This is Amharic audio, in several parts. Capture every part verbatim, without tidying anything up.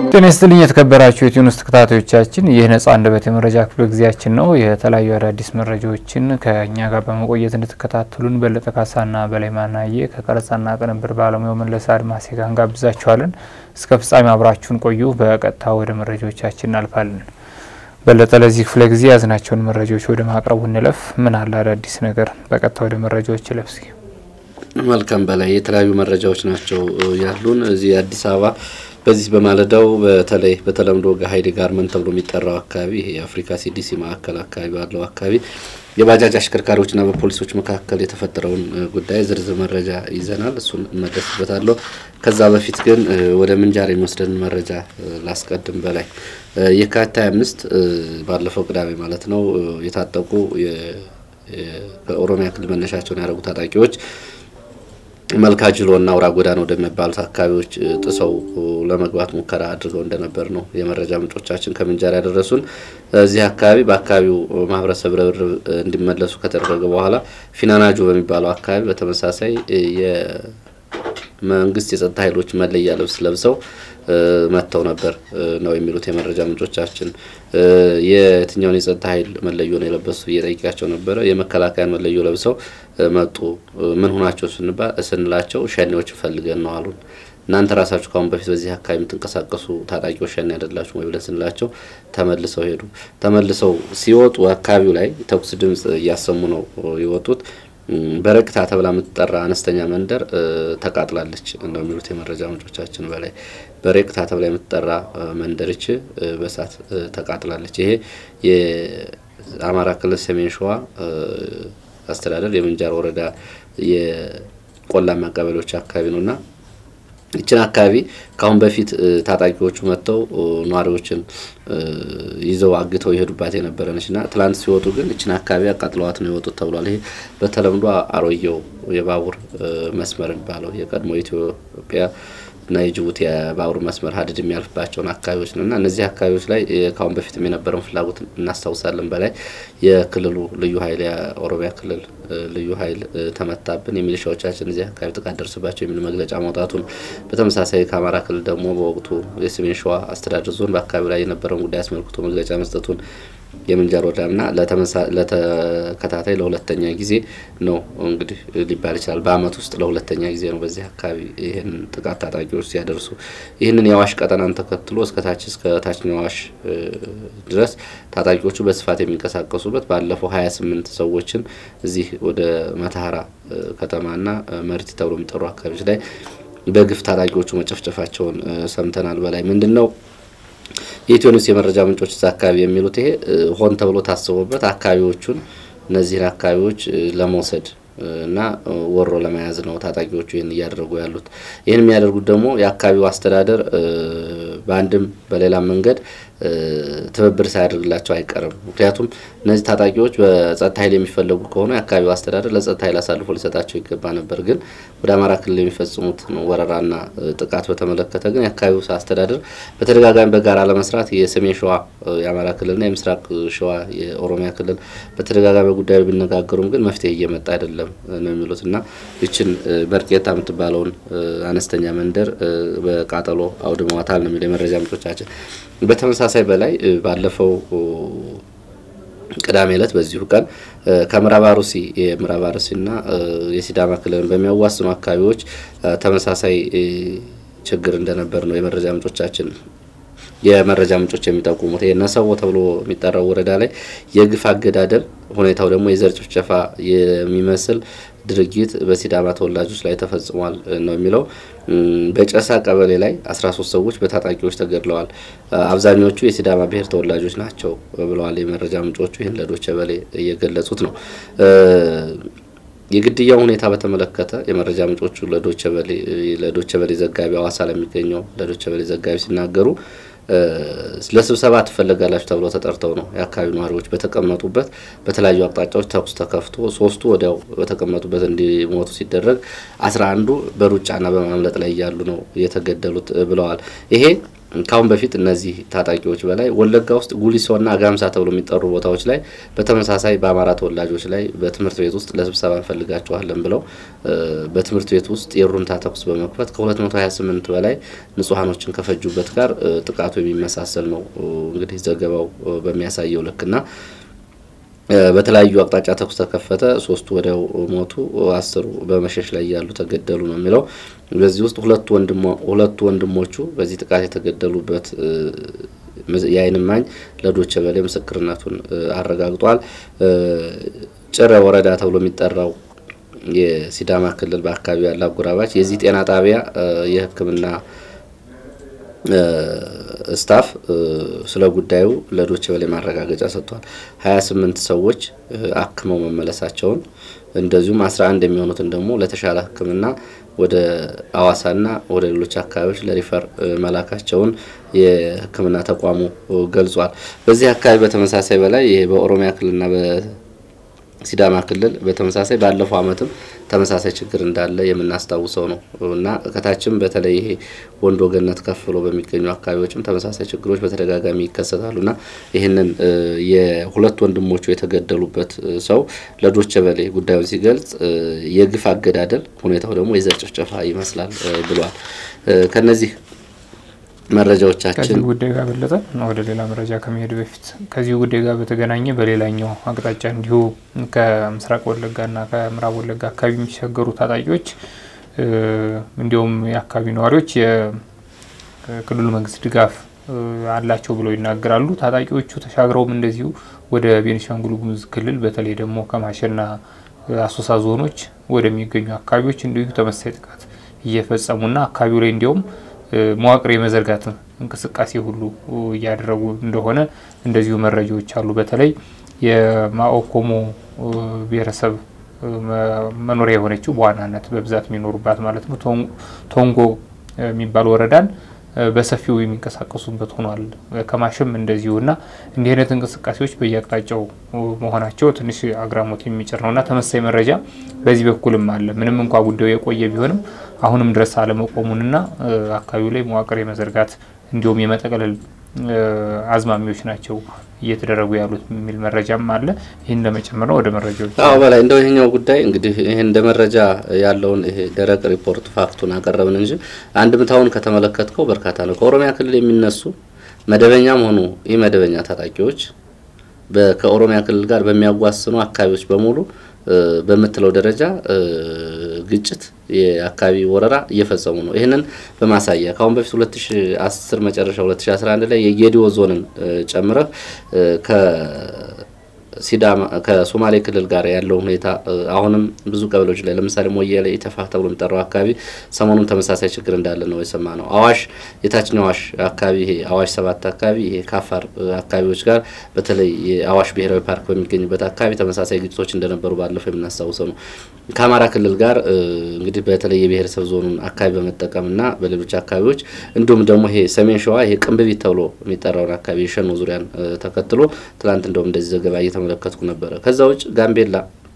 ጤናስትልኝ የተከበራችሁ የቲዩንስ ተከታታዮቻችን ይህ ነፃ አንደበት የመረጃ ክፍለ ጊዜያችን ነው። የተለያዩ አዳዲስ መረጃዎችን ከኛ ጋር በመቆየት እንድትከታተሉን በለጠ ካሳና በላይ ማናየ ከቀረጻና ቅንብር ባለሙያው መለስ አድማሴ ጋር እንጋብዛችኋለን። እስከ ፍጻሜ አብራችሁን ቆዩ። በቀጥታ ወደ መረጃዎቻችን እናልፋለን። በለጠ ለዚህ ክፍለ ጊዜ ያዝናቸውን መረጃዎች ወደ ማቅረቡ እንለፍ። ምን አለ አዳዲስ ነገር? በቀጥታ ወደ መረጃዎች ለፍሲ መልካም በላይ የተለያዩ መረጃዎች ናቸው ያሉን እዚህ አዲስ አበባ በዚህ በማለዳው በተለይ በተለምዶ ጋሃይድ ጋርመንት ተብሎ የሚጠራው አካባቢ የአፍሪካ ሲዲሲ ማዕከል አካባቢ ባለው አካባቢ የባጃጅ አሽከርካሪዎችና በፖሊሶች መካከል የተፈጠረውን ጉዳይ ዝርዝር መረጃ ይዘናል። እሱን መደስበታለሁ። ከዛ በፊት ግን ወደ ምንጃር የሚወስደን መረጃ ላስቀድም። በላይ የካቲት ሃያ አምስት ባለፈው ቅዳሜ ማለት ነው የታጠቁ የኦሮሚያ ክልል መነሻቸውን ያደረጉ ታጣቂዎች መልካጅሎና አውራ ጎዳና ወደሚባሉት አካባቢዎች ጥሰው ለመግባት ሙከራ አድርገው እንደነበር ነው የመረጃ ምንጮቻችን ከምንጃር ያደረሱን። እዚህ አካባቢ በአካባቢው ማህበረሰብ ርብርብ እንዲመለሱ ከተደረገ በኋላ ፊናናጆ በሚባለው አካባቢ በተመሳሳይ የመንግስት የጸጥታ ኃይሎች መለያ ልብስ ለብሰው መተው ነበር ነው የሚሉት የመረጃ ምንጮቻችን። የትኛውን የጸጥታ ኃይል መለዮ ነው የለበሱ እየጠየቃቸው ነበር። የመከላከያን መለዮ ለብሰው መጡ። ምን ሆናቸው ስንላቸው ሸኔዎች ፈልገን ነው አሉን። እናንተ ራሳችሁ ካሁን በፊት በዚህ አካባቢ የምትንቀሳቀሱ ታጣቂዎች ሸኔ አይደላችሁ ወይ ብለን ስንላቸው ተመልሰው ሄዱ። ተመልሰው ሲወጡ አካባቢው ላይ ተኩስ ድምጽ እያሰሙ ነው የወጡት። በረቅታ ተብላ የምትጠራ አነስተኛ መንደር ተቃጥላለች ነው የሚሉት የመረጃ ምንጮቻችን። በላይ በረቅታ ተብላ የምትጠራ መንደርች በሳት ተቃጥላለች። ይሄ የአማራ ክልል ሰሜን ሸዋ አስተዳደር የምንጃር ወረዳ የቆላማ ቀበሌዎች አካባቢ ነውና እቺን አካባቢ ካሁን በፊት ታጣቂዎቹ መተው ኗሪዎችን ይዘው አግተው ይሄዱባት የነበረነችና ትላንት ሲወጡ ግን እቺን አካባቢ አቃጥለዋት ነው የወጡት ተብሏል። ይሄ በተለምዶ አሮየው የባቡር መስመር ባለው የቀድሞ ኢትዮጵያ እና የጅቡቲ የባቡር መስመር ሀዲድ የሚያልፍባቸው አካባቢዎች ነውና እነዚህ አካባቢዎች ላይ ካሁን በፊትም የነበረውን ፍላጎት እናስተውሳለን። በላይ የክልሉ ልዩ ኃይል የኦሮሚያ ክልል ልዩ ኃይል ተመታብን የሚሊሻዎቻችን እዚህ አካባቢ ጥቃት ደርሰባቸው የሚል መግለጫ ማውጣቱን በተመሳሳይ ከአማራ ክልል ደግሞ በወቅቱ የሰሜን ሸዋ አስተዳደር ዞን በአካባቢው ላይ የነበረውን ጉዳይ አስመልክቶ መግለጫ መስጠቱን የምንጃር ወረዳና ለተከታታይ ለሁለተኛ ጊዜ ነው እንግዲህ ሊባል ይችላል በአመት ውስጥ ለሁለተኛ ጊዜ ነው በዚህ አካባቢ ይሄን ጥቃት ታጣቂዎች ሲያደርሱ። ይሄንን ያዋሽ ቀጠናን ተከትሎ እስከታች እስከ ታችኛው ዋሽ ድረስ ታጣቂዎቹ በስፋት የሚንቀሳቀሱበት ባለፈው ሃያ ስምንት ሰዎችን እዚህ ወደ መታሃራ ከተማና መርቲ ተብሎ የሚጠሩ አካባቢዎች ላይ በግፍ ታጣቂዎቹ መጨፍጨፋቸውን ሰምተናል። በላይ ምንድነው የኢትዮኒስ የመረጃ ምንጮች አካባቢ የሚሉት ይሄ ሆን ተብሎ ታስቦበት አካባቢዎቹን እነዚህን አካባቢዎች ለመውሰድ እና ወሮ ለመያዝ ነው ታጣቂዎቹ ይሄን ያደርጉ ያሉት። ይሄን የሚያደርጉት ደግሞ የአካባቢው አስተዳደር በአንድም በሌላ መንገድ ተበብር ሳይደርግላቸው አይቀርም። ምክንያቱም እነዚህ ታጣቂዎች በጸጥታ ኃይል የሚፈልጉ ከሆነ የአካባቢው አስተዳደር ለጸጥታ ኃይል አሳልፎ ሊሰጣቸው ይገባ ነበር። ግን ወደ አማራ ክልል የሚፈጽሙት ወረራና ጥቃት በተመለከተ ግን የአካባቢው አስተዳደር በተደጋጋሚ በጋራ ለመስራት የሰሜን ሸዋ የአማራ ክልልና የምስራቅ ሸዋ የኦሮሚያ ክልል በተደጋጋሚ ጉዳዩ ቢነጋገሩም ግን መፍትሄ እየመጣ አይደለም ነው የሚሉትና እቺን በርቄታ የምትባለውን አነስተኛ መንደር በቃጠሎ አውድመዋታል ነው የሚለው የመረጃ ምንጮቻችን። በተመሳሳይ በላይ ባለፈው ቅዳሜ ዕለት በዚሁ ቀን ከምዕራብ አርሲ የምዕራብ አርሲና የሲዳማ ክልል በሚያዋስኑ አካባቢዎች ተመሳሳይ ችግር እንደነበር ነው የመረጃ ምንጮቻችን የመረጃ ምንጮች የሚጠቁሙት። የነሰቦ ተብሎ የሚጠራው ወረዳ ላይ የግፍ አገዳደል ሁኔታው ደግሞ የዘር ጭፍጨፋ የሚመስል ድርጊት በሲዳማ ተወላጆች ላይ ተፈጽሟል ነው የሚለው። በጨሳ ቀበሌ ላይ አስራ ሶስት ሰዎች በታጣቂዎች ተገድለዋል። አብዛኞቹ የሲዳማ ብሔር ተወላጆች ናቸው ብለዋል የመረጃ ምንጮቹ። ይሄን ለዶቼ ቬለ እየገለጹት ነው። የግድያው ሁኔታ በተመለከተ የመረጃ ምንጮቹ ለዶቼ ቬለ ለዶቼ ቬለ ዘጋቢ አዋሳ ለሚገኘው ለዶቼ ቬለ ዘጋቢ ሲናገሩ ለስብሰባ ተፈልጋላችሁ ተብሎ ተጠርተው ነው የአካባቢው ነዋሪዎች በተቀመጡበት በተለያዩ አቅጣጫዎች ተኩስ ተከፍቶ ሶስቱ ወዲያው በተቀመጡበት እንዲሞቱ ሲደረግ አስራ አንዱ በሩጫና በማምለጥ ላይ ያሉ ነው የተገደሉት ብለዋል። ይሄ ካሁን በፊት እነዚህ ታጣቂዎች በላይ ወለጋ ውስጥ ጉሊሶና አጋምሳ ተብሎ የሚጠሩ ቦታዎች ላይ በተመሳሳይ በአማራ ተወላጆች ላይ በትምህርት ቤት ውስጥ ለስብሰባ እንፈልጋቸዋለን ብለው በትምህርት ቤት ውስጥ የሩምታ ተኩስ በመክፈት ከ228 በላይ ንጹሃኖችን ከፈጁበት ጋር ጥቃቱ የሚመሳሰል ነው እንግዲህ ዘገባው በሚያሳየው ልክና በተለያዩ አቅጣጫ ተኩስ ተከፈተ ሶስቱ ወዲያው ሞቱ አስሩ በመሸሽ ላይ ያሉ ተገደሉ ነው የሚለው በዚህ ውስጥ ሁለት ወንድሞ ሁለት ወንድሞቹ በዚህ ጥቃት የተገደሉበት የአይን እማኝ ለዶቼ ቬለ ምስክርነቱን አረጋግጧል ጭረ ወረዳ ተብሎ የሚጠራው የሲዳማ ክልል በአካባቢው ያለ አጎራባች የዚህ ጤና ጣቢያ የሕክምና ስታፍ ስለ ጉዳዩ ለዶቼ ቬለ ማረጋገጫ ሰጥቷል ሃያ ስምንት ሰዎች አክመው መመለሳቸውን እንደዚሁም አስራ አንድ የሚሆኑትን ደግሞ ለተሻለ ህክምና ወደ አዋሳና ወደ ሌሎች አካባቢዎች ለሪፈር መላካቸውን የህክምና ተቋሙ ገልጿል በዚህ አካባቢ በተመሳሳይ በላይ ይሄ በኦሮሚያ ክልልና በሲዳማ ክልል በተመሳሳይ ባለፈው አመትም ተመሳሳይ ችግር እንዳለ የምናስተዋውሰው ነው እና ከታችም በተለይ ይሄ ወንዶ ገነት ከፍሎ በሚገኙ አካባቢዎችም ተመሳሳይ ችግሮች በተደጋጋሚ ይከሰታሉና ይሄንን የሁለት ወንድሞቹ የተገደሉበት ሰው ለዶቼ ቬለ ጉዳዩን ሲገልጽ የግፍ አገዳደል ሁኔታው ደግሞ የዘር ጭፍጨፋ ይመስላል ብሏል ከነዚህ መረጃዎቻችን ከዚህ ጉዳይ ጋር በለጠ ነው ወደ ሌላ መረጃ ከመሄድ በፊት ከዚህ ጉዳይ ጋር በተገናኘ በሌላኛው አቅጣጫ እንዲሁ ከምስራቅ ወለጋና ከምዕራብ ወለጋ አካባቢ የሚሸገሩ ታጣቂዎች እንዲሁም የአካባቢ ነዋሪዎች የክልሉ መንግስት ድጋፍ አላቸው ብለው ይናገራሉ ታጣቂዎቹ ተሻግረውም እንደዚሁ ወደ ቤኒሻንጉል ጉሙዝ ክልል በተለይ ደግሞ ከማሸና አሶሳ ዞኖች ወደሚገኙ አካባቢዎች እንዲሁ ተመሳሳይ ጥቃት እየፈጸሙና አካባቢው ላይ እንዲሁም መዋቅር የመዘርጋት እንቅስቃሴ ሁሉ ያደረጉ እንደሆነ እንደዚሁ መረጃዎች አሉ በተለይ የማኦኮሞ ብሔረሰብ መኖሪያ የሆነችው በዋናነት በብዛት የሚኖሩባት ማለት ነው ቶንጎ የሚባል ወረዳን በሰፊው የሚንቀሳቀሱበት ሆኗል ከማሽም እንደዚሁና እንዲህ አይነት እንቅስቃሴዎች በየአቅጣጫው መሆናቸው ትንሽ አግራሞት የሚጭር ነውና ተመሳሳይ መረጃ በዚህ በኩልም አለ ምንም እንኳን ጉዳዩ የቆየ ቢሆንም አሁንም ድረስ አለመቆሙንና አካባቢው ላይ መዋቅር የመዘርጋት እንዲሁም የመጠቀለል አዝማሚዎች ናቸው እየተደረጉ ያሉት የሚል መረጃም አለ ይሄን ለመጨመር ነው ወደ መረጃዎች አዎ በላይ እንደው ይሄኛው ጉዳይ እንግዲህ ይሄን እንደ መረጃ ያለውን ይሄ ደረቅ ሪፖርት ፋክቱን አቀረብን እንጂ አንድምታውን ከተመለከትከው በርካታ ነው ከኦሮሚያ ክልል የሚነሱ መደበኛም ሆኑ የመደበኛ ታጣቂዎች በከኦሮሚያ ክልል ጋር በሚያጓስኑ አካባቢዎች በሙሉ በመትለው ደረጃ ግጭት የአካባቢ ወረራ እየፈጸሙ ነው ይሄንን በማሳያ ካሁን በፊት ሁለት ሺህ አስር መጨረሻ ሁለት ሺህ አስራ አንድ ላይ የጌዲዮ ዞንን ጨምረ ከ ሲዳማ ከሶማሌ ክልል ጋር ያለው ሁኔታ አሁንም ብዙ ቀበሌዎች ላይ ለምሳሌ ሞያሌ ኢተፋ ተብሎ የሚጠራው አካባቢ ሰሞኑን ተመሳሳይ ችግር እንዳለ ነው የሰማነው አዋሽ የታችኛው አዋሽ አካባቢ ይሄ አዋሽ ሰባት አካባቢ ይሄ ካፋር አካባቢዎች ጋር በተለይ የአዋሽ ብሔራዊ ፓርክ በሚገኝበት አካባቢ ተመሳሳይ ግጭቶች እንደነበሩ ባለፈው የምናስተዋውሰው ነው ከአማራ ክልል ጋር እንግዲህ በተለይ የብሔረሰብ ዞኑን አካባቢ በመጠቀምና በሌሎች አካባቢዎች እንዲሁም ደግሞ ይሄ ሰሜን ሸዋ ይሄ ቅንብቢት ተብሎ የሚጠራው አካባቢ ሸኖ ዙሪያን ተከትሎ ትላንት እንደውም እንደዚህ ዘገባ እየተመለከትኩ ነበር ከዛውጭ ጋምቤላ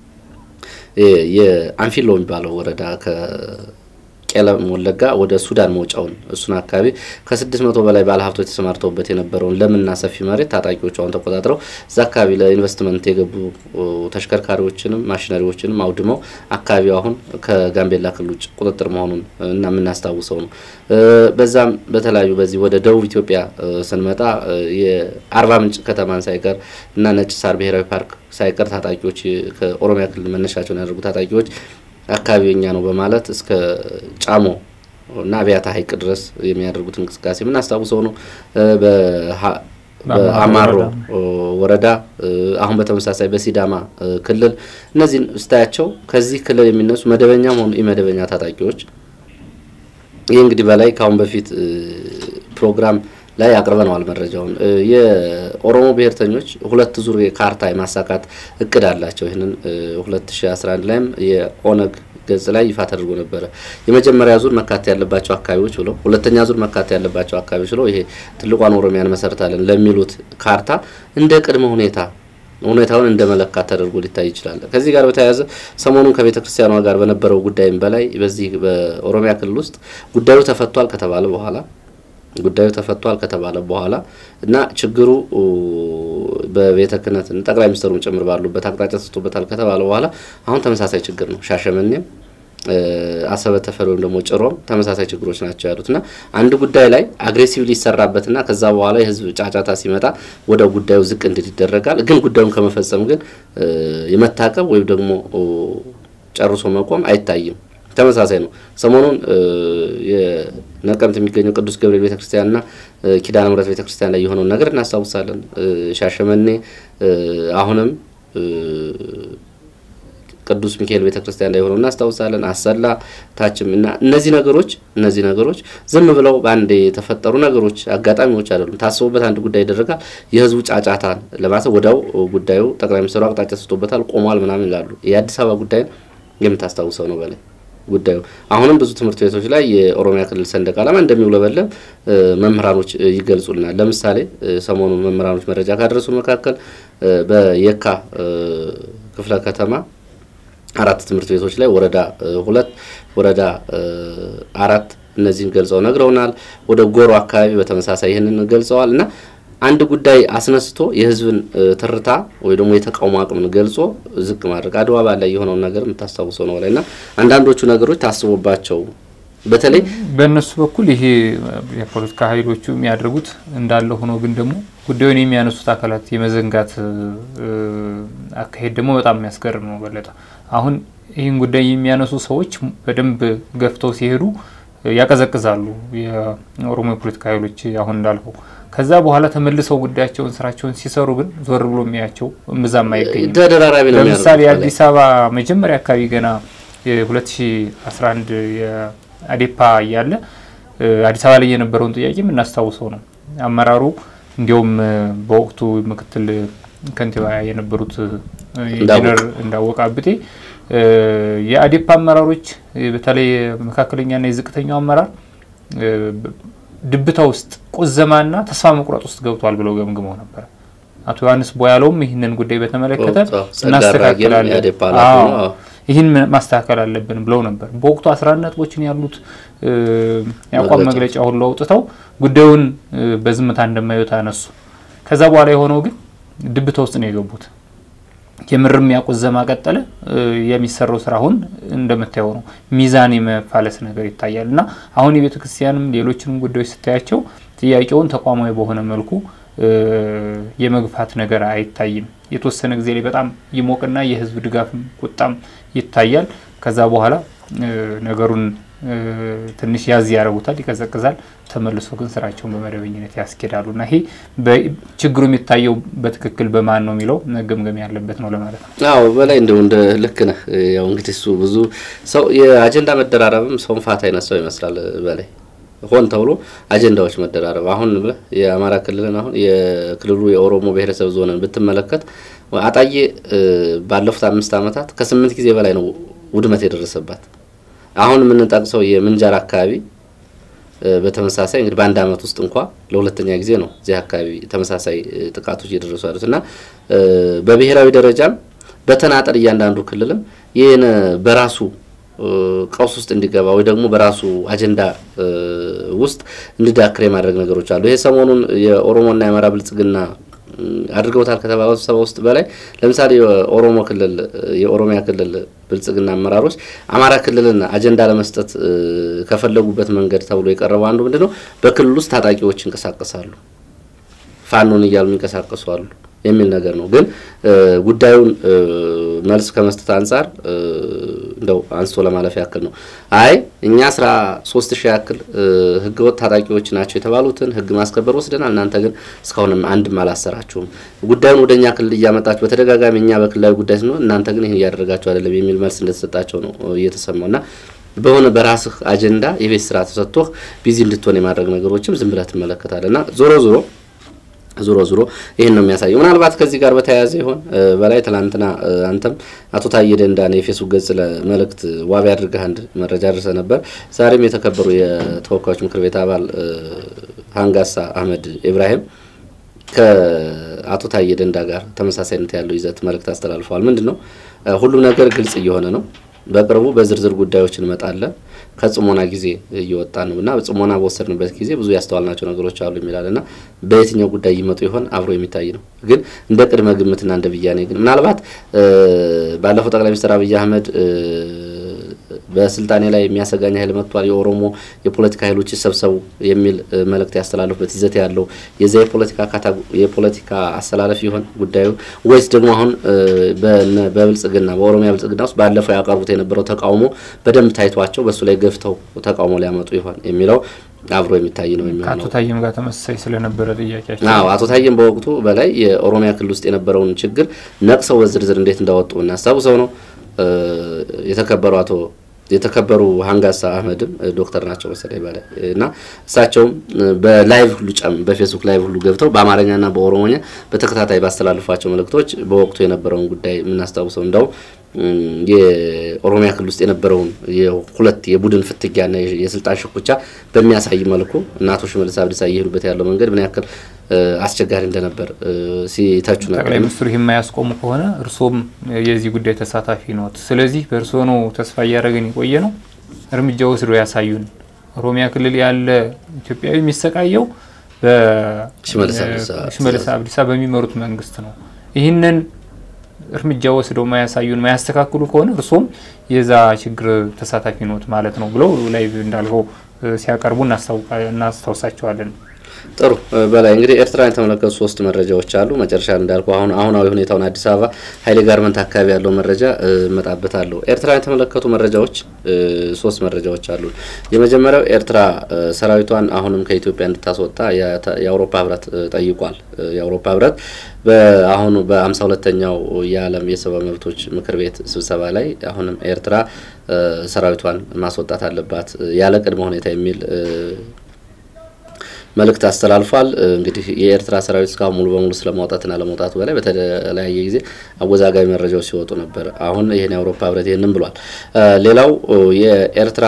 የአንፊሎ የሚባለው ወረዳ ከቄለም ወለጋ ወደ ሱዳን መውጫውን እሱን አካባቢ ከ600 በላይ ባለሀብቶች ተሰማርተውበት የነበረውን ለምና ሰፊ መሬት ታጣቂዎች አሁን ተቆጣጥረው እዛ አካባቢ ለኢንቨስትመንት የገቡ ተሽከርካሪዎችንም ማሽነሪዎችንም አውድመው አካባቢው አሁን ከጋምቤላ ክልል ቁጥጥር መሆኑን እና ምናስተዋውሰው ነው በዛም በተለያዩ በዚህ ወደ ደቡብ ኢትዮጵያ ስንመጣ የአርባ ምንጭ ከተማን ሳይቀር እና ነጭ ሳር ብሔራዊ ፓርክ ሳይቀር ታጣቂዎች ከኦሮሚያ ክልል መነሻቸውን ያደርጉ ታጣቂዎች አካባቢውኛ ነው በማለት እስከ ጫሞ እና አብያታ ሀይቅ ድረስ የሚያደርጉት እንቅስቃሴ ምን አስተዋውሰው ነው በአማሮ ወረዳ አሁን በተመሳሳይ በሲዳማ ክልል እነዚህ ስታያቸው ከዚህ ክልል የሚነሱ መደበኛም ሆኑ ኢመደበኛ ታጣቂዎች ይሄ እንግዲህ በላይ ካሁን በፊት ፕሮግራም ላይ አቅርበናል መረጃውን የኦሮሞ ብሔርተኞች ሁለት ዙር ካርታ የማሳካት እቅድ አላቸው ይሄንን ሁለት ሺህ አስራ አንድ ላይም የኦነግ ገጽ ላይ ይፋ ተደርጎ ነበር የመጀመሪያ ዙር መካተት ያለባቸው አካባቢዎች ብለው ሁለተኛ ዙር መካተት ያለባቸው አካባቢዎች ብለው ይሄ ትልቋን ኦሮሚያን መሰረታለን ለሚሉት ካርታ እንደ ቅድመ ሁኔታ ሁኔታውን እንደመለካት ተደርጎ ሊታይ ይችላል ከዚህ ጋር በተያያዘ ሰሞኑን ከቤተ ክርስቲያኗ ጋር በነበረው ጉዳይም በላይ በዚህ በኦሮሚያ ክልል ውስጥ ጉዳዩ ተፈቷል ከተባለ በኋላ ጉዳዩ ተፈቷል ከተባለ በኋላ እና ችግሩ በቤተ ክህነት ጠቅላይ ሚኒስትሩም ጭምር ባሉበት አቅጣጫ ተሰጥቶበታል ከተባለ በኋላ አሁን ተመሳሳይ ችግር ነው ሻሸመኔም አሰበ ተፈሪውም ደግሞ ጭሮም ተመሳሳይ ችግሮች ናቸው ያሉትና አንድ ጉዳይ ላይ አግሬሲቭሊ ይሰራበትና ከዛ በኋላ የህዝብ ጫጫታ ሲመጣ ወደ ጉዳዩ ዝቅ እንዲል ይደረጋል ግን ጉዳዩን ከመፈጸም ግን የመታቀብ ወይ ደግሞ ጨርሶ መቆም አይታይም ተመሳሳይ ነው ሰሞኑን የነቀምት የሚገኘው ቅዱስ ገብርኤል ቤተክርስቲያንና ኪዳነ ምሕረት ቤተክርስቲያን ላይ የሆነው ነገር እናስተዋውሳለን ሻሸመኔ አሁንም ቅዱስ ሚካኤል ቤተክርስቲያን ላይ ሆኖ እናስተዋውሳለን አሰላ ታችምና እነዚህ ነገሮች እነዚህ ነገሮች ዝም ብለው ባንዴ የተፈጠሩ ነገሮች አጋጣሚዎች አይደሉም ታስቦበት አንድ ጉዳይ ይደረጋል የህዝቡ ጫጫታን ለማሰብ ወዳው ጉዳዩ ጠቅላይ ሚኒስትሩ አቅጣጫ ተሰጥቶበታል ቆሟል ምናምን ይላሉ የአዲስ አበባ ጉዳይ የምታስተዋውሰው ነው በላይ ጉዳዩ አሁንም ብዙ ትምህርት ቤቶች ላይ የኦሮሚያ ክልል ሰንደቅ ዓላማ እንደሚውለበለብ መምህራኖች ይገልጹልናል ለምሳሌ ሰሞኑን መምህራኖች መረጃ ካደረሱ መካከል በየካ ክፍለ ከተማ አራት ትምህርት ቤቶች ላይ ወረዳ ሁለት ወረዳ አራት እነዚህን ገልጸው ነግረውናል ወደ ጎሮ አካባቢ በተመሳሳይ ይሄንን ገልጸዋልና አንድ ጉዳይ አስነስቶ የህዝብን ትርታ ወይ ደግሞ የተቃውሞ አቅምን ገልጾ ዝቅ ማድረግ አድዋ ላይ የሆነው ነገር የምታስተዋውሰው ነው ወላይና አንዳንዶቹ ነገሮች ታስቦባቸው በተለይ በእነሱ በኩል ይሄ የፖለቲካ ኃይሎቹ የሚያደርጉት እንዳለ ሆኖ ግን ደግሞ ጉዳዩን የሚያነሱት አካላት የመዘንጋት አካሄድ ደግሞ በጣም የሚያስገርም ነው በለጠ አሁን ይሄን ጉዳይ የሚያነሱ ሰዎች በደንብ ገፍተው ሲሄዱ ያቀዘቅዛሉ የኦሮሞ ፖለቲካ ኃይሎች አሁን እንዳልከው ከዛ በኋላ ተመልሰው ጉዳያቸውን ስራቸውን ሲሰሩ ግን ዞር ብሎ የሚያቸው ምዛም አይገኝም ተደራራቢ ነው ለምሳሌ አዲስ አበባ መጀመሪያ አካባቢ ገና የ2011 የአዴፓ ያለ አዲስ አበባ ላይ የነበረውን ጥያቄ እናስተዋውሰው ነው አመራሩ እንዲያውም በወቅቱ ምክትል ከንቲባ የነበሩት ኢንጂነር እንዳወቃብቴ የአዴፓ አመራሮች በተለይ መካከለኛና የዝቅተኛው አመራር ድብታ ውስጥ ቁዘማና ተስፋ መቁረጥ ውስጥ ገብቷል ብለው ገምግመው ነበር አቶ ዮሐንስ ቦያለውም ይሄንን ጉዳይ በተመለከተ እናስተካክላለን ይሄን ማስተካከል አለብን ብለው ነበር በወቅቱ አስራ አንድ ነጥቦችን ያሉት ያቋም መግለጫ ሁሉ አውጥተው ጉዳዩን በዝምታ እንደማይወጣ አነሱ ከዛ በኋላ የሆነው ግን ድብታ ውስጥ ነው የገቡት የምርም ያቆዘማ ቀጠለ የሚሰራው ስራውን እንደምታየው ነው ሚዛን የመፋለስ ነገር ይታያልና አሁን የቤተክርስቲያንም ሌሎችንም ጉዳዮች ስታያቸው ጥያቄውን ተቋማዊ በሆነ መልኩ የመግፋት ነገር አይታይም የተወሰነ ጊዜ ላይ በጣም ይሞቅና የህዝብ ድጋፍም ቁጣም ይታያል ከዛ በኋላ ነገሩን ትንሽ ያዝ ያረጉታል ይከዘከዛል ተመልሶ ግን ስራቸውን በመደበኝነት ያስኬዳሉና ይሄ በችግሩ የሚታየው በትክክል በማን ነው የሚለው ነገምገም ያለበት ነው ለማለት ነው አዎ በላይ እንደው እንደ ልክ ነህ ያው እንግዲህ እሱ ብዙ ሰው የአጀንዳ መደራረብም ሰውን ፋታ ይነሳው ይመስላል በላይ ሆን ተብሎ አጀንዳዎች መደራረብ አሁን የአማራ ክልልን አሁን የክልሉ የኦሮሞ ብሔረሰብ ዞንን ብትመለከት አጣዬ ባለፉት አምስት አመታት ከስምንት ጊዜ በላይ ነው ውድመት የደረሰባት አሁን ምን እንጠቅሰው የምንጃር አካባቢ በተመሳሳይ እንግዲህ በአንድ አመት ውስጥ እንኳን ለሁለተኛ ጊዜ ነው እዚህ አካባቢ ተመሳሳይ ጥቃቶች እየደረሱ ያሉትና በብሔራዊ ደረጃም በተናጠል እያንዳንዱ ክልልም ይሄን በራሱ ቀውስ ውስጥ እንዲገባ ወይ ደግሞ በራሱ አጀንዳ ውስጥ እንዲዳክር የማድረግ ነገሮች አሉ ይሄ ሰሞኑን የኦሮሞና የአማራ ብልጽግና አድርገውታል ከተባለው ሰበብ ውስጥ በላይ ለምሳሌ የኦሮሞ ክልል የኦሮሚያ ክልል ብልጽግና አመራሮች አማራ ክልልን አጀንዳ ለመስጠት ከፈለጉበት መንገድ ተብሎ የቀረበው አንዱ ምንድነው በክልሉ ውስጥ ታጣቂዎች እንቀሳቀሳሉ ፋኖን ይያሉ እንቀሳቀሳሉ የሚል ነገር ነው ግን ጉዳዩን መልስ ከመስጠት አንፃር እንደው አንስቶ ለማለፍ ያክል ነው አይ እኛ አስራ ሶስት ሺህ ያክል ህገወጥ ታጣቂዎች ናቸው የተባሉትን ህግ ማስከበር ወስደናል እናንተ ግን እስካሁንም አንድ ማላሰራችሁም ጉዳዩን ወደኛ ክልል ያመጣችሁ በተደጋጋሚ እኛ በክልላዊ ጉዳይ ነው እናንተ ግን ይሄን ያደረጋችሁ አይደለም የሚል መልስ እንደተሰጣቸው ነው እየተሰማውና በሆነ በራስህ አጀንዳ የቤት ስራ ተሰጥቶህ ቢዚ እንድትሆን የማድረግ ነገሮችም ዝም ብለህ ትመለከታለና ዞሮ ዞሮ ዙሮ ዙሮ ይሄን ነው የሚያሳየው ምናልባት ከዚህ ጋር በተያያዘ ይሆን በላይ ትላንትና አንተም አቶ ታዬ ደንዳን የፌስቡክ ገጽ ለመልእክት ዋቢ አድርገህ አንድ መረጃ አድርሰ ነበር ዛሬም የተከበሩ የተወካዮች ምክር ቤት አባል ሃንጋሳ አህመድ ኢብራሂም ከአቶ ታዬ ደንዳ ጋር ተመሳሳይነት ያለው ይዘት መልእክት አስተላልፈዋል ምንድነው ሁሉ ነገር ግልጽ እየሆነ ነው በቅርቡ በዝርዝር ጉዳዮች እንመጣለን ከጽሞና ጊዜ እየወጣ ነውና በጽሞና በወሰድንበት ጊዜ ብዙ ያስተዋልናቸው ነገሮች አሉ ይላልና በየትኛው ጉዳይ ይመጡ ይሆን አብሮ የሚታይ ነው ግን እንደ ቅድመ ግምትና እንደ ብያኔ ግን ምናልባት ባለፈው ጠቅላይ ሚኒስትር አብይ አህመድ በስልጣኔ ላይ የሚያሰጋኝ ኃይል መጥቷል የኦሮሞ የፖለቲካ ኃይሎች ይሰብሰቡ የሚል መልእክት ያስተላልፉበት ይዘት ያለው የዛ የፖለቲካ ካታ የፖለቲካ አሰላለፍ ይሆን ጉዳዩ ወይስ ደግሞ አሁን በብልጽግና በኦሮሚያ ብልጽግና ውስጥ ባለፈው ያቀርቡት የነበረው ተቃውሞ በደንብ ታይቷቸው በሱ ላይ ገፍተው ተቃውሞ ሊያመጡ ይሆን የሚለው አብሮ የሚታይ ነው የሚሆነው አቶ ታየም ጋር ተመሳሳይ ስለነበረ ጥያቄያቸው አዎ አቶ ታየም በወቅቱ በላይ የኦሮሚያ ክልል ውስጥ የነበረውን ችግር ነቅሰው በዝርዝር እንዴት እንዳወጡ እናስታውሰው ነው የተከበሩ አቶ የተከበሩ ሃንጋሳ አህመድም ዶክተር ናቸው መሰለኝ ባለ እና እሳቸው በላይቭ ሁሉ ጫም በፌስቡክ ላይቭ ሁሉ ገብተው በአማርኛና በኦሮሞኛ በተከታታይ ባስተላልፏቸው መልእክቶች በወቅቱ የነበረውን ጉዳይ ምናስታውሰው እንደው የኦሮሚያ ክልል ውስጥ የነበረውን የሁለት የቡድን ፍትጊያና የስልጣን ሽኩቻ በሚያሳይ መልኩ እናቶች መልሳ አብዲሳ እየሄዱበት ያለው መንገድ ምን ያክል አስቸጋሪ እንደነበር ሲታቹ ነበር ጠቅላይ ሚኒስትሩ የማያስቆሙ ከሆነ እርሶም የዚህ ጉዳይ ተሳታፊ ነው ስለዚህ በእርሶ ነው ተስፋ ያረጋግን ይቆየ ነው እርምጃው ወስዶ ያሳዩን ኦሮሚያ ክልል ያለ ኢትዮጵያዊ የሚሰቃየው በሽመልስ አብዲሳ በሚመሩት መንግስት ነው ይሄንን እርምጃው ወስዶ ማያሳዩን ማያስተካክሉ ከሆነ እርሶም የዛ ችግር ተሳታፊ ነው ማለት ነው ብለው ላይቭ እንዳልከው ሲያቀርቡ እናስተውሳቸዋለን ጥሩ በላይ እንግዲህ ኤርትራን ተመለከቱ ሶስት መረጃዎች አሉ መጨረሻ እንዳልኩ አሁን አሁናዊ ሁኔታውን አዲስ አበባ ኃይሌ ጋርመንት አካባቢ ያለው መረጃ መጣበታለሁ ኤርትራን ተመለከቱ መረጃዎች ሶስት መረጃዎች አሉ የመጀመሪያው ኤርትራ ሰራዊቷን አሁንም ከኢትዮጵያ እንድታስወጣ የአውሮፓ ህብረት ጠይቋል የአውሮፓ ህብረት በአሁኑ በሃምሳ ሁለተኛው የዓለም የሰብአዊ መብቶች ምክር ቤት ስብሰባ ላይ አሁንም ኤርትራ ሰራዊቷን ማስወጣት አለባት ያለ ቅድመ ሁኔታ የሚል መልእክት አስተላልፏል እንግዲህ የኤርትራ ሰራዊት እስካሁን ሙሉ በሙሉ ስለማውጣትና ለማውጣቱ በላይ በተለያየ ጊዜ አወዛጋቢ መረጃዎች ሲወጡ ነበር አሁን ይሄን የአውሮፓ ህብረት ይሄንን ብሏል ሌላው የኤርትራ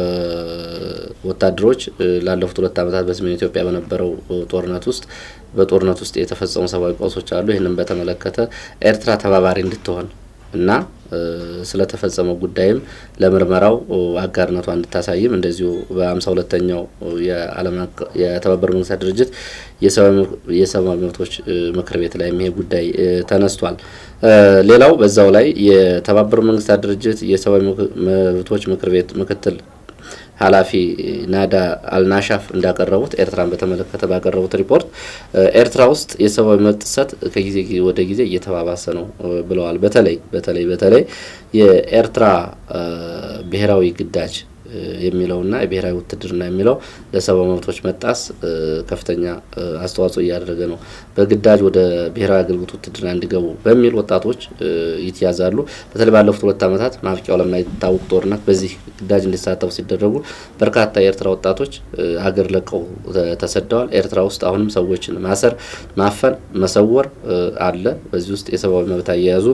ወታደሮች ላለፉት ሁለት ዓመታት በሰሜን ኢትዮጵያ በነበረው ጦርነት ውስጥ በጦርነት ውስጥ የተፈጸሙ ሰብአዊ ቀውሶች አሉ ይሄንን በተመለከተ ኤርትራ ተባባሪ እንድትሆን እና ስለተፈጸመው ጉዳይም ለምርመራው አጋርነቷን እንድታሳይም እንደዚሁ በሃምሳ ሁለተኛው የዓለም የተባበሩት መንግስታት ድርጅት የሰብአዊ መብቶች ምክር ቤት ላይ ይሄ ጉዳይ ተነስቷል ሌላው በዛው ላይ የተባበሩት መንግስታት ድርጅት የሰብአዊ መብቶች ምክር ቤት ምክትል ኃላፊ ናዳ አልናሻፍ እንዳቀረቡት ኤርትራን በተመለከተ ባቀረቡት ሪፖርት ኤርትራ ውስጥ የሰብአዊ መብት ጥሰት ከጊዜ ወደ ጊዜ እየተባባሰ ነው ብለዋል በተለይ በተለይ በተለይ የኤርትራ ብሔራዊ ግዳጅ የሚለውና የብሔራዊ ውትድርና የሚለው ለሰብአዊ መብቶች መጣስ ከፍተኛ አስተዋጽኦ ያደረገ ነው በግዳጅ ወደ ብሔራዊ አገልግሎት ውትድርና እንዲገቡ በሚል ወጣቶች ይያዛሉ በተለይ ባለፉት ሁለት ዓመታት ማፍቂያው ለማይታወቅ ጦርነት በዚህ ግዳጅ እንዲሳተፉ ሲደረጉ በርካታ የኤርትራ ወጣቶች ሀገር ለቀው ተሰደዋል ኤርትራ ውስጥ አሁንም ሰዎችን ማሰር ማፈን መሰወር አለ በዚህ ውስጥ የሰብአዊ መብት አያያዙ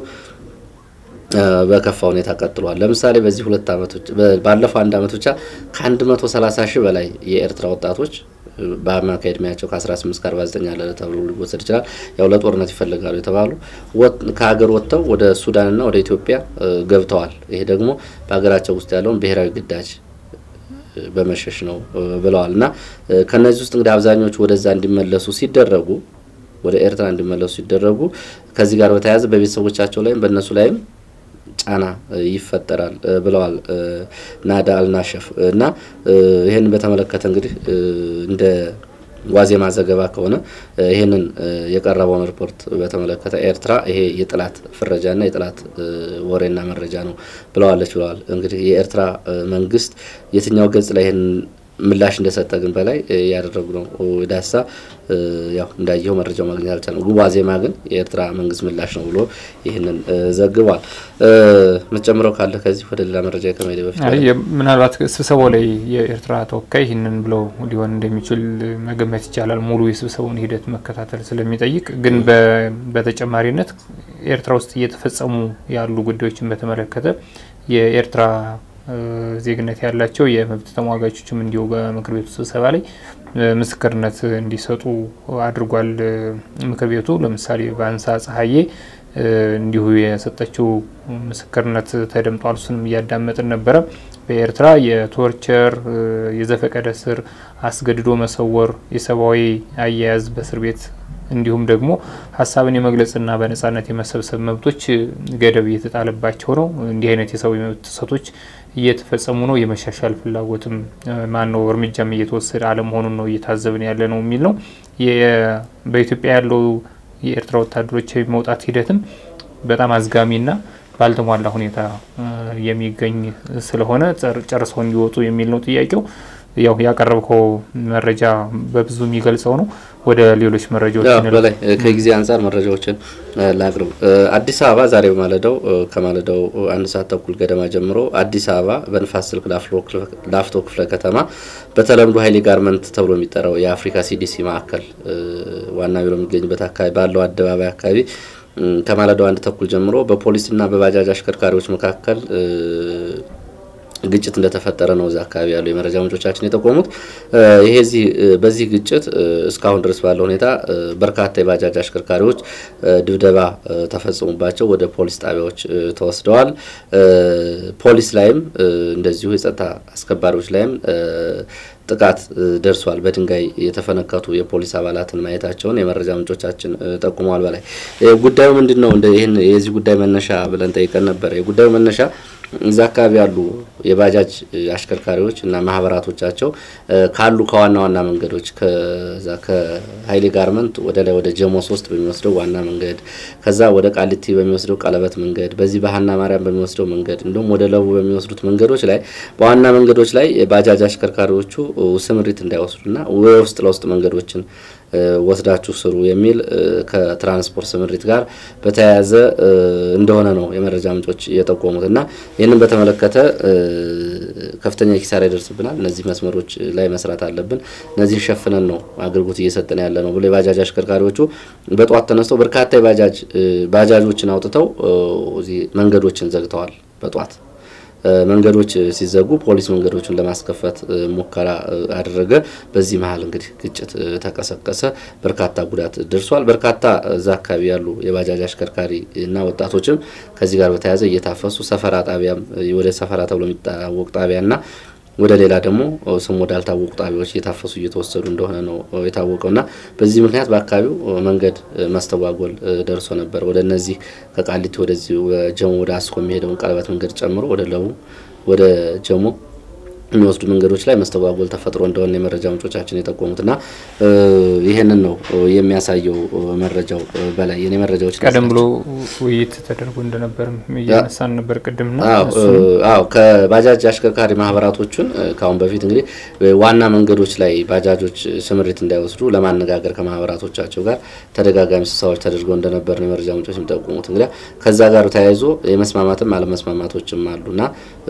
በከፋ ሁኔታ ቀጥሏል ለምሳሌ በዚህ ሁለት ዓመቶች ባለፈው አንድ ዓመት ብቻ ከ130 ሺህ በላይ የኤርትራ ወጣቶች በአማካይ እድሜያቸው ከ18 እስከ አርባ ዘጠኝ ያለ ተብሎ ሊወሰድ ይችላል ያው ለጦርነት ይፈልጋሉ የተባሉ ከሀገር ወጥተው ወደ ሱዳንና ወደ ኢትዮጵያ ገብተዋል ይሄ ደግሞ በሀገራቸው ውስጥ ያለውን ብሔራዊ ግዳጅ በመሸሽ ነው ብለዋልና ከነዚህ ውስጥ እንግዲህ አብዛኞቹ ወደዛ እንዲመለሱ ሲደረጉ ወደ ኤርትራ እንዲመለሱ ሲደረጉ ከዚህ ጋር በተያያዘ በቤተሰቦቻቸው ላይም በእነሱ ላይም ጫና ይፈጠራል ብለዋል ናዳ አልናሸፍ እና ይሄን በተመለከተ እንግዲህ እንደ ዋዜማ ዘገባ ከሆነ ይሄንን የቀረበውን ሪፖርት በተመለከተ ኤርትራ ይሄ የጥላት ፍረጃና የጥላት ወሬና መረጃ ነው ብለዋለች ብለዋል እንግዲህ የኤርትራ መንግስት የትኛው ገጽ ላይ ይሄን ምላሽ እንደሰጠ ግን በላይ ያደረጉ ነው ዳሳ ያው እንዳየው መረጃው ማግኘት አልቻለም ጉባዜማ ግን የኤርትራ መንግስት ምላሽ ነው ብሎ ይሄንን ዘግቧል መጨመረው ካለ ከዚህ ወደ ሌላ መረጃ ከመሄድ በፊት አይ ምናልባት ስብሰባው ላይ የኤርትራ ተወካይ ይሄንን ብለው ሊሆን እንደሚችል መገመት ይቻላል ሙሉ የስብሰባውን ሂደት መከታተል ስለሚጠይቅ ግን በተጨማሪነት ኤርትራ ውስጥ እየተፈጸሙ ያሉ ጉዳዮችን በተመለከተ የኤርትራ ዜግነት ያላቸው የመብት ተሟጋቾችም እንዲው በምክር ቤቱ ስብሰባ ላይ ምስክርነት እንዲሰጡ አድርጓል ምክር ቤቱ ለምሳሌ ባንሳ ጸሐዬ እንዲሁ የሰጠችው ምስክርነት ተደምጧል። እሱንም እያዳመጥን ነበረ። በኤርትራ የቶርቸር የዘፈቀደ እስር፣ አስገድዶ መሰወር፣ የሰብአዊ አያያዝ በእስር ቤት እንዲሁም ደግሞ ሀሳብን የመግለጽና በነጻነት የመሰብሰብ መብቶች ገደብ እየተጣለባቸው ነው። እንዲህ አይነት የሰብአዊ መብት ጥሰቶች እየተፈጸሙ ነው። የመሻሻል ፍላጎትም ማን ነው እርምጃም እየተወሰደ አለመሆኑን ነው እየታዘብን ያለ ነው የሚል ነው። በኢትዮጵያ ያለው የኤርትራ ወታደሮች መውጣት ሂደትም በጣም አዝጋሚና ባልተሟላ ሁኔታ የሚገኝ ስለሆነ ጨርሰው እንዲወጡ የሚል ነው ጥያቄው። ያው ያቀረብከው መረጃ በብዙ የሚገልጸው ነው። ወደ ሌሎች መረጃዎች ነው በላይ ከጊዜ አንፃር መረጃዎችን ላቅርብ። አዲስ አበባ ዛሬ በማለዳው ከማለዳው አንድ ሰዓት ተኩል ገደማ ጀምሮ አዲስ አበባ በንፋስ ስልክ ላፍቶ ክፍለ ከተማ በተለምዶ ኃይሌ ጋርመንት ተብሎ የሚጠራው የአፍሪካ ሲዲሲ ማዕከል ዋና ቢሮ የሚገኝበት አካባቢ ባለው አደባባይ አካባቢ ከማለዳው አንድ ተኩል ጀምሮ በፖሊስና በባጃጅ አሽከርካሪዎች መካከል ግጭት እንደተፈጠረ ነው እዛ አካባቢ ያለው የመረጃ ምንጮቻችን የጠቆሙት። ይሄ እዚህ በዚህ ግጭት እስካሁን ድረስ ባለው ሁኔታ በርካታ የባጃጅ አሽከርካሪዎች ድብደባ ተፈጽሞባቸው ወደ ፖሊስ ጣቢያዎች ተወስደዋል። ፖሊስ ላይም እንደዚሁ የጸጥታ አስከባሪዎች ላይም ጥቃት ደርሷል። በድንጋይ የተፈነከቱ የፖሊስ አባላትን ማየታቸውን የመረጃ ምንጮቻችን ጠቁመዋል። በላይ ጉዳዩ ምንድነው? እንደ ይሄን የዚህ ጉዳይ መነሻ ብለን ጠይቀን ነበር። የጉዳዩ መነሻ እዛ አካባቢ ያሉ የባጃጅ አሽከርካሪዎች እና ማህበራቶቻቸው ካሉ ከዋና ዋና መንገዶች ከዛ ከኃይሌ ጋርመንት ወደ ላይ ወደ ጀሞ ሶስት በሚወስደው ዋና መንገድ፣ ከዛ ወደ ቃሊቲ በሚወስደው ቀለበት መንገድ፣ በዚህ በሃና ማርያም በሚወስደው መንገድ እንደውም ወደ ለቡ በሚወስዱት መንገዶች ላይ በዋና መንገዶች ላይ ባጃጅ አሽከርካሪዎቹ ስምሪት እንዳይወስዱና ውስጥ ለውስጥ መንገዶችን ወስዳችሁ ስሩ የሚል ከትራንስፖርት ስምሪት ጋር በተያያዘ እንደሆነ ነው የመረጃ ምንጮች የጠቆሙትና ይሄንን በተመለከተ ከፍተኛ ኪሳራ ይደርስብናል፣ እነዚህ መስመሮች ላይ መስራት አለብን፣ እነዚህ ሸፍነን ነው አገልግሎት እየሰጠን ያለ ነው ብሎ የባጃጅ አሽከርካሪዎቹ በጧት ተነስተው በርካታ የባጃጅ ባጃጆችን አውጥተው እዚህ መንገዶችን ዘግተዋል። በጧት መንገዶች ሲዘጉ ፖሊስ መንገዶችን ለማስከፈት ሙከራ አደረገ። በዚህ መሃል እንግዲህ ግጭት ተቀሰቀሰ፣ በርካታ ጉዳት ደርሷል። በርካታ እዛ አካባቢ ያሉ የባጃጅ አሽከርካሪ እና ወጣቶችም ከዚህ ጋር በተያያዘ እየታፈሱ ሰፈራ ጣቢያም ወደ ሰፈራ ተብሎ የሚታወቅ ጣቢያና ወደ ሌላ ደግሞ ስሙ ወዳልታወቁ ጣቢያዎች እየታፈሱ እየተወሰዱ እንደሆነ ነው የታወቀውና በዚህ ምክንያት በአካባቢው መንገድ ማስተጓጎል ደርሶ ነበር። ወደ እነዚህ ከቃሊቲ ወደዚህ ጀሞ ወደ አስኮ የሚሄደውን ቀለበት መንገድ ጨምሮ ወደ ለቡ ወደ ጀሞ የሚወስዱ መንገዶች ላይ ማስተጓጎል ተፈጥሮ እንደሆነ የመረጃ ምንጮቻችን የጠቆሙትና ይሄንን ነው የሚያሳየው መረጃው። በላይ የኔ መረጃዎች ቀደም ብሎ ውይይት ተደርጎ እንደነበርም እያነሳን ነበር ቀደምና አዎ ከባጃጅ አሽከርካሪ ማህበራቶችን ካሁን በፊት እንግዲህ ዋና መንገዶች ላይ ባጃጆች ስምሪት እንዳይወስዱ ለማነጋገር ከማህበራቶቻቸው ጋር ተደጋጋሚ ስብሰባዎች ተደርገው እንደነበር ነው የመረጃ ምንጮች የሚጠቁሙት። እንግዲህ ከዛ ጋር ተያይዞ የመስማማትም አለመስማማቶችም አሉና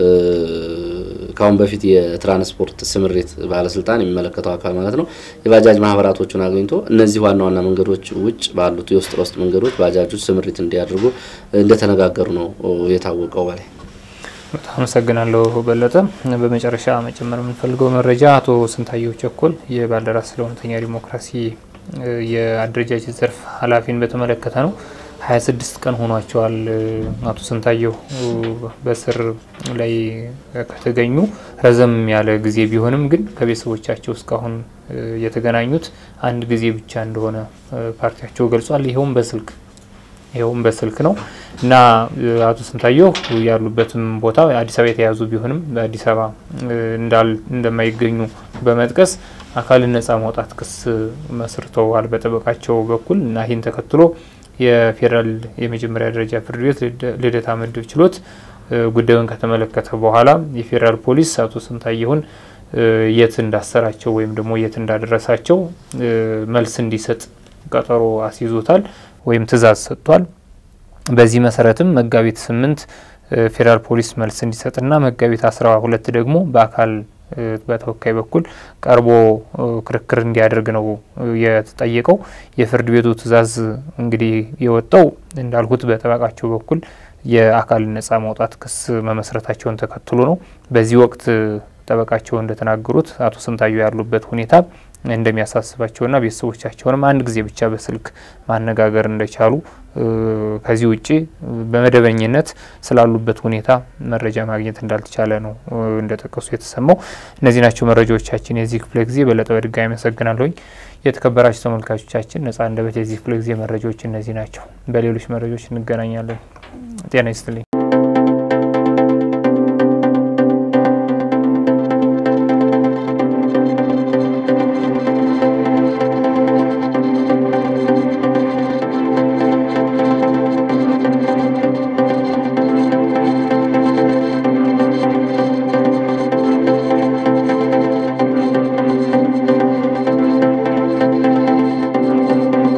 ካሁን በፊት የትራንስፖርት ስምሪት ባለስልጣን የሚመለከተው አካል ማለት ነው የባጃጅ ማህበራቶቹን አግኝቶ እነዚህ ዋና ዋና መንገዶች ውጭ ባሉት የውስጥ ለውስጥ መንገዶች ባጃጆች ስምሪት እንዲያደርጉ እንደተነጋገሩ ነው የታወቀው። በላይ በጣም አመሰግናለሁ በለጠ። በመጨረሻ መጨመር የምንፈልገው መረጃ አቶ ስንታየው ቸኮል የባልደራስ ለእውነተኛ ዲሞክራሲ የአደረጃጀት ዘርፍ ኃላፊን በተመለከተ ነው። ሀያ ስድስት ቀን ሆኗቸዋል አቶ ስንታየው በስር ላይ ከተገኙ ረዘም ያለ ጊዜ ቢሆንም ግን ከቤተሰቦቻቸው እስካሁን የተገናኙት አንድ ጊዜ ብቻ እንደሆነ ፓርቲያቸው ገልጿል። ይሄውም በስልክ ይሄውም በስልክ ነው እና አቶ ስንታየው ያሉበትም ቦታ አዲስ አበባ የተያዙ ቢሆንም በአዲስ አበባ እንዳል እንደማይገኙ በመጥቀስ አካል ነጻ ማውጣት ክስ መስርተዋል በጠበቃቸው በኩል እና ይህን ተከትሎ የፌደራል የመጀመሪያ ደረጃ ፍርድ ቤት ልደታ ምድብ ችሎት ጉዳዩን ከተመለከተ በኋላ የፌደራል ፖሊስ አቶ ስንታየውን የት እንዳሰራቸው ወይም ደግሞ የት እንዳደረሳቸው መልስ እንዲሰጥ ቀጠሮ አስይዞታል ወይም ትዕዛዝ ሰጥቷል። በዚህ መሰረትም መጋቢት ስምንት ፌደራል ፖሊስ መልስ እንዲሰጥና መጋቢት አስራ ሁለት ደግሞ በአካል በተወካይ በኩል ቀርቦ ክርክር እንዲያደርግ ነው የተጠየቀው። የፍርድ ቤቱ ትዕዛዝ እንግዲህ የወጣው እንዳልኩት በጠበቃቸው በኩል የአካል ነጻ ማውጣት ክስ መመስረታቸውን ተከትሎ ነው። በዚህ ወቅት ጠበቃቸው እንደተናገሩት አቶ ስንታየው ያሉበት ሁኔታ እንደሚያሳስባቸውና ቤተሰቦቻቸውንም አንድ ጊዜ ብቻ በስልክ ማነጋገር እንደቻሉ ከዚህ ውጪ በመደበኝነት ስላሉበት ሁኔታ መረጃ ማግኘት እንዳልተቻለ ነው እንደተከሱ የተሰማው። እነዚህ ናቸው መረጃዎቻችን የዚህ ክፍለ ጊዜ። በለጠ በድጋሚ አመሰግናለሁኝ። የተከበራችሁ ተመልካቾቻችን ነጻ አንደበት የዚህ ክፍለ ጊዜ መረጃዎች እነዚህ ናቸው። በሌሎች መረጃዎች እንገናኛለን። ጤና ይስጥልኝ።